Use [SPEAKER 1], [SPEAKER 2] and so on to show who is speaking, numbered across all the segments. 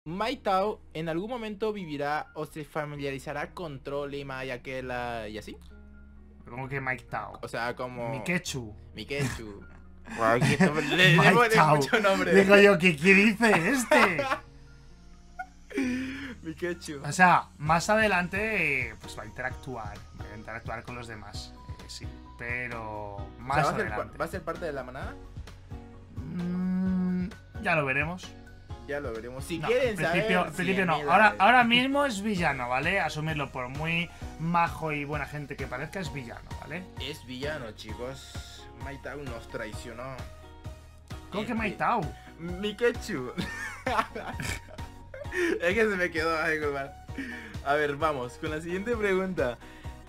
[SPEAKER 1] Maitao en algún momento vivirá o se familiarizará con Trolli, Maya, Kela y así.
[SPEAKER 2] Como que Mike Tao.
[SPEAKER 1] O sea, como...
[SPEAKER 2] Mikechu.
[SPEAKER 1] Mikechu. Wow, le
[SPEAKER 2] Mike
[SPEAKER 1] pone
[SPEAKER 2] Tao.
[SPEAKER 1] mucho nombre.
[SPEAKER 2] Digo yo, ¿qué dice este?
[SPEAKER 1] Mikechu.
[SPEAKER 2] O sea, más adelante pues va a interactuar. Va a interactuar con los demás. Sí, pero más
[SPEAKER 1] O sea,
[SPEAKER 2] adelante.
[SPEAKER 1] ¿va a ser parte de la manada?
[SPEAKER 2] Ya lo veremos.
[SPEAKER 1] Ya lo veremos. Si
[SPEAKER 2] No,
[SPEAKER 1] quieren
[SPEAKER 2] en principio,
[SPEAKER 1] saber...
[SPEAKER 2] en principio no.
[SPEAKER 1] 100.000
[SPEAKER 2] Ahora mismo es villano, ¿vale? Asumirlo por muy majo y buena gente que parezca, es villano, ¿vale?
[SPEAKER 1] Es villano, chicos. Maitao nos traicionó.
[SPEAKER 2] ¿Cómo que Mike Tao?
[SPEAKER 1] Mikechu. Es que se me quedó algo mal. A ver, vamos con la siguiente pregunta.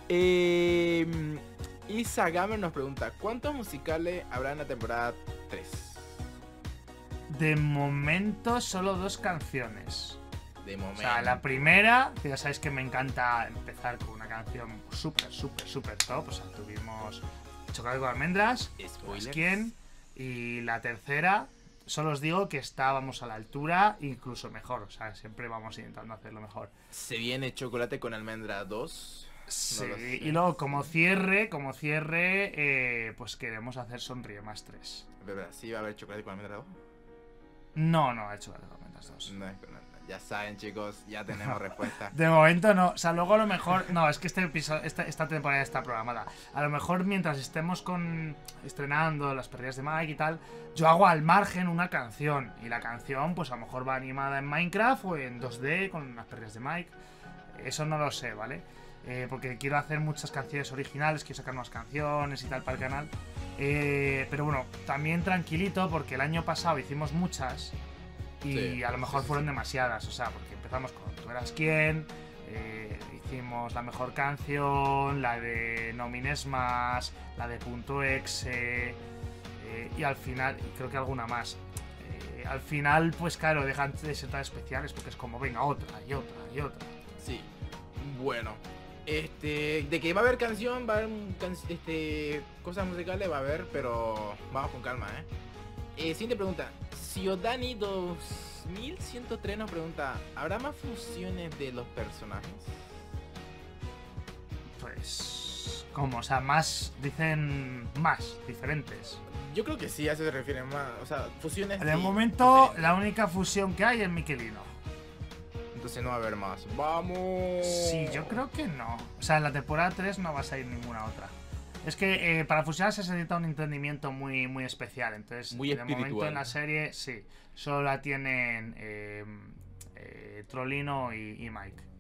[SPEAKER 1] Isa Gamer nos pregunta: ¿cuántos musicales habrá en la temporada 3?
[SPEAKER 2] De momento solo 2 canciones.
[SPEAKER 1] De
[SPEAKER 2] O
[SPEAKER 1] momento.
[SPEAKER 2] sea, la primera, que ya sabéis que me encanta empezar con una canción súper top. O sea, tuvimos Chocolate con almendras,
[SPEAKER 1] Spoilers.
[SPEAKER 2] ¿quién? Y la tercera, solo os digo que estábamos a la altura, incluso mejor. O sea, siempre vamos intentando hacerlo mejor.
[SPEAKER 1] Se viene Chocolate con almendra 2.
[SPEAKER 2] Sí,
[SPEAKER 1] No lo sé.
[SPEAKER 2] y luego como cierre, pues queremos hacer Sonríe más 3.
[SPEAKER 1] Espera, ¿sí va a haber Chocolate con almendra 2?
[SPEAKER 2] No, he hecho las almendras 2.
[SPEAKER 1] No es con almendra. Ya saben, chicos, ya tenemos respuesta.
[SPEAKER 2] De momento no, o sea, luego a lo mejor, no, es que este episodio, esta temporada está programada. A lo mejor mientras estemos estrenando las pérdidas de Mike y tal, yo hago al margen una canción. Y la canción, pues a lo mejor va animada en Minecraft o en 2D con las pérdidas de Mike. Eso no lo sé, ¿vale? Porque quiero hacer muchas canciones originales, quiero sacar nuevas canciones y tal para el canal. Pero bueno, también tranquilito porque el año pasado hicimos muchas y
[SPEAKER 1] Sí,
[SPEAKER 2] a lo mejor
[SPEAKER 1] sí,
[SPEAKER 2] fueron
[SPEAKER 1] sí.
[SPEAKER 2] demasiadas, o sea, porque empezamos con Tú eras quién, hicimos la mejor canción, la de No mines más, la de Punto Exe, y al final, y creo que alguna más. Al final, pues claro, dejan de ser tan especiales porque es como, venga, otra y otra y otra.
[SPEAKER 1] Sí. Bueno. De que va a haber canción, va a haber cosas musicales, va a haber, pero vamos con calma, siguiente pregunta. Ciodani 2103 nos pregunta: ¿habrá más fusiones de los personajes?
[SPEAKER 2] Pues, ¿cómo? O sea, más, dicen más, diferentes.
[SPEAKER 1] Yo creo que sí, a eso se refiere más. O sea, fusiones.
[SPEAKER 2] De
[SPEAKER 1] sí,
[SPEAKER 2] momento,
[SPEAKER 1] diferentes.
[SPEAKER 2] la única fusión que hay es Miquelino.
[SPEAKER 1] Entonces no va a haber más. ¡Vamos!
[SPEAKER 2] Sí, yo creo que no. O sea, en la temporada 3 no va a salir ninguna otra. Es que para fusionarse se necesita un entendimiento muy especial. Entonces,
[SPEAKER 1] Muy
[SPEAKER 2] de momento
[SPEAKER 1] espiritual.
[SPEAKER 2] en la serie, sí. Solo la tienen Trollino y Mike.